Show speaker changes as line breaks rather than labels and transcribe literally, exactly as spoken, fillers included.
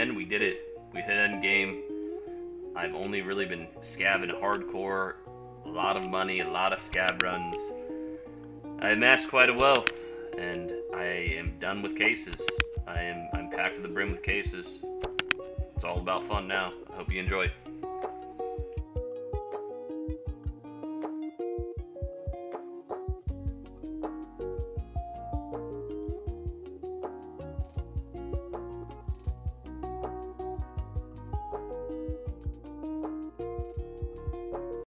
end. We did it. We hit end game. I've only really been scabbing hardcore. A lot of money, a lot of scab runs. I amassed quite a wealth, and I am done with cases. I am I'm packed to the brim with cases. It's all about fun now. I hope you enjoy.